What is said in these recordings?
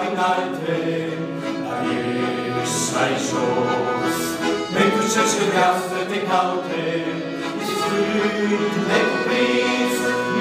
înalte, dar ești mai jos. Pentru cel ce vrea să te caute, ești sfânt, necuprins,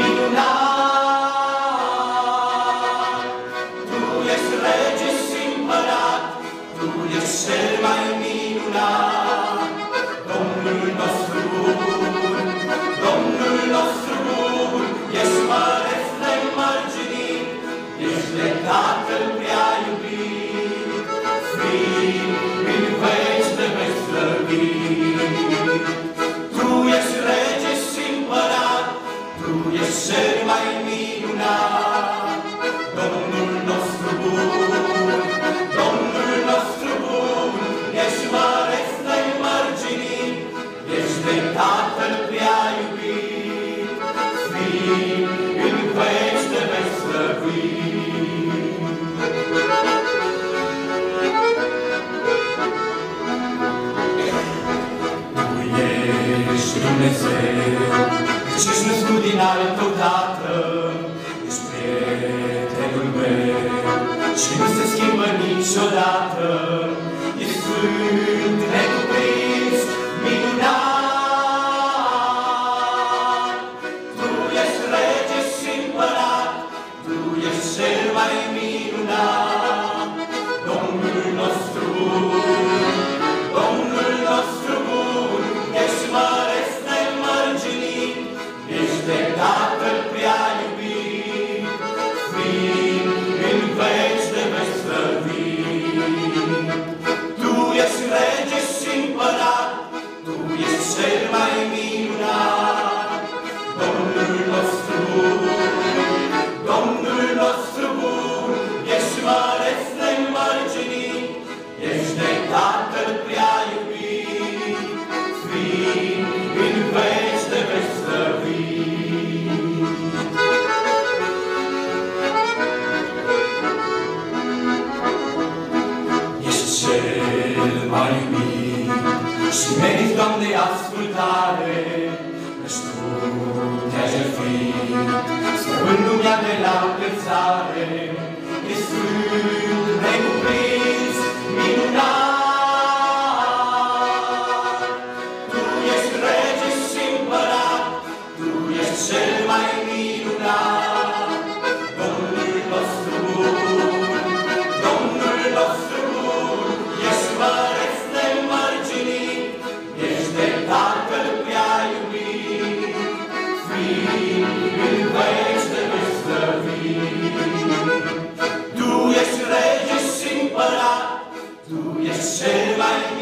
minunat. Tu ești rege și împărat, tu ești cel mai minunat. Domnul nostru bun, Domnul nostru bun, ești măreț nemărginit, ești de Tatăl prea iubit, fiind în veci de veci slăvit. Tu ești rege și împărat, tu ești cel mai minunat. Domnul nostru bun, Domnul nostru bun, ești măreț nemărginit, ești de Tatăl prea iubit, fiind în veci de veci slăvit. Tu ești Dumnezeu, ce-ești născut din altă dată, ești prietenul meu și nu se schimbă niciodată. Ești sfânt, necuprins, minunat. Tu ești rege și împărat, tu ești cel mai minunat. Domnul nostru bun, Domnul nostru bun, ești măreț nemărginit, ești de Tatăl prea iubit, fiind în veci de veci slăvit. Tu ești rege și împărat, tu ești cel mai minunat. Domnul nostru bun, Domnul nostru bun, ești măreț nemărginit, ești de Tatăl prea iubit, fiind în veci de veci slăvit. Ești cel mai iubit și meriți, Doamne, ascultare, căci Tu te-ai jertfit, stăpân lumea de la înălțare. Ești sfânt, necuprins, minunat. Tu ești rege și împărat, tu ești cel mai minunat. Domnul nostru bun, Domnul nostru bun, ești măreț nemărginit, ești de Tatăl prea iubit, fiind în veci de veci slăvit. Tu ești rege și împărat, tu ești cel mai